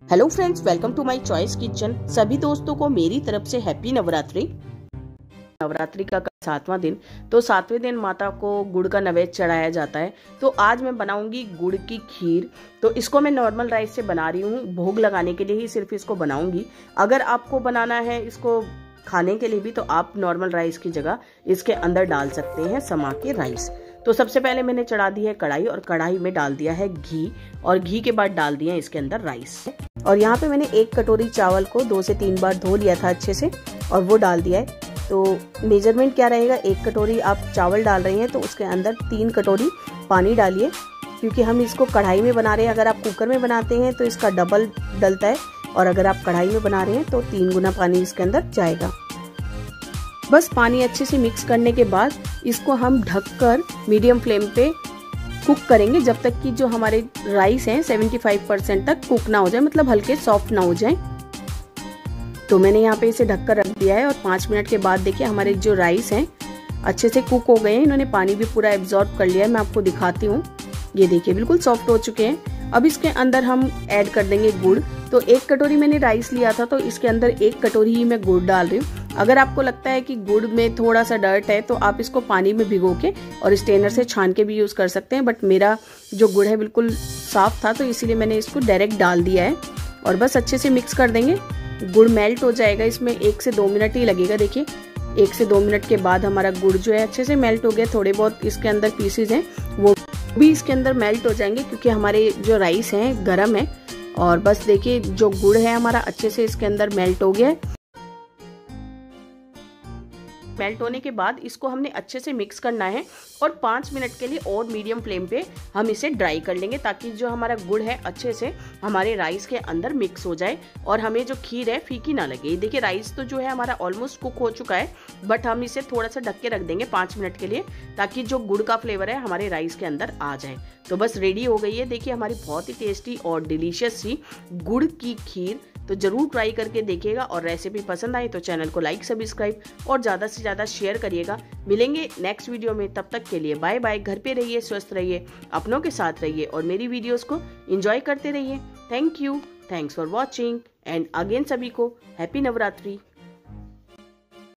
Hello friends, welcome to my choice kitchen. सभी दोस्तों को मेरी तरफ से हैप्पी नवरात्रि। नवरात्रि का 7वां दिन, तो 7वें दिन माता को गुड़ का नैवेद्य चढ़ाया जाता है। तो आज मैं बनाऊंगी गुड़ की खीर। तो इसको मैं नॉर्मल राइस से बना रही हूँ, भोग लगाने के लिए ही सिर्फ इसको बनाऊंगी। अगर आपको बनाना है इसको खाने के लिए भी, तो आप नॉर्मल राइस की जगह इसके अंदर डाल सकते हैं समा के राइस। तो सबसे पहले मैंने चढ़ा दी है कढ़ाई, और कढ़ाई में डाल दिया है घी, और घी के बाद डाल दिया है इसके अंदर राइस। और यहाँ पे मैंने 1 कटोरी चावल को 2 से 3 बार धो लिया था अच्छे से, और वो डाल दिया है। तो मेजरमेंट क्या रहेगा, 1 कटोरी आप चावल डाल रहे हैं तो उसके अंदर 3 कटोरी पानी डालिए, क्योंकि हम इसको कढ़ाई में बना रहे हैं। अगर आप कुकर में बनाते हैं तो इसका डबल डलता है, और अगर आप कढ़ाई में बना रहे हैं तो 3 गुना पानी इसके अंदर जाएगा। बस पानी अच्छे से मिक्स करने के बाद इसको हम ढककर मीडियम फ्लेम पे कुक करेंगे, जब तक कि जो हमारे राइस हैं 75% तक कुक ना हो जाए, मतलब हल्के सॉफ्ट ना हो जाए। तो मैंने यहाँ पे इसे ढककर रख दिया है, और 5 मिनट के बाद देखिए हमारे जो राइस हैं अच्छे से कुक हो गए हैं। इन्होंने पानी भी पूरा एब्जॉर्ब कर लिया है। मैं आपको दिखाती हूँ, ये देखिए बिल्कुल सॉफ्ट हो चुके हैं। अब इसके अंदर हम ऐड कर देंगे गुड़। तो 1 कटोरी मैंने राइस लिया था, तो इसके अंदर 1 कटोरी ही मैं गुड़ डाल रही हूँ। अगर आपको लगता है कि गुड़ में थोड़ा सा डर्ट है तो आप इसको पानी में भिगो के और स्ट्रेनर से छान के भी यूज कर सकते हैं, बट मेरा जो गुड़ है बिल्कुल साफ था, तो इसीलिए मैंने इसको डायरेक्ट डाल दिया है। और बस अच्छे से मिक्स कर देंगे। गुड़ मेल्ट हो जाएगा, इसमें 1 से 2 मिनट ही लगेगा। देखिए 1 से 2 मिनट के बाद हमारा गुड़ जो है अच्छे से मेल्ट हो गया। थोड़े बहुत इसके अंदर पीसेज हैं वो भी इसके अंदर मेल्ट हो जाएंगे, क्योंकि हमारे जो राइस हैं गर्म है। और बस देखिए जो गुड़ है हमारा अच्छे से इसके अंदर मेल्ट हो गया है। मेल्ट होने के बाद इसको हमने अच्छे से मिक्स करना है, और 5 मिनट के लिए और मीडियम फ्लेम पे हम इसे ड्राई कर लेंगे, ताकि जो हमारा गुड़ है अच्छे से हमारे राइस के अंदर मिक्स हो जाए, और हमें जो खीर है फीकी ना लगे। देखिए राइस तो जो है हमारा ऑलमोस्ट कुक हो चुका है, बट हम इसे थोड़ा सा ढक के रख देंगे 5 मिनट के लिए, ताकि जो गुड़ का फ्लेवर है हमारे राइस के अंदर आ जाए। तो बस रेडी हो गई है। देखिए हमारी बहुत ही टेस्टी और डिलीशियस सी गुड़ की खीर। तो जरूर ट्राई करके देखिएगा, और रेसिपी पसंद आई तो चैनल को लाइक, सब्सक्राइब और ज़्यादा से ज़्यादा शेयर करिएगा। मिलेंगे नेक्स्ट वीडियो में, तब तक के लिए बाय बाय। घर पे रहिए, स्वस्थ रहिए, अपनों के साथ रहिए, और मेरी वीडियोस को एंजॉय करते रहिए। Thank you, thanks for watching, and again सभी को हैप्पी नवरात्रि।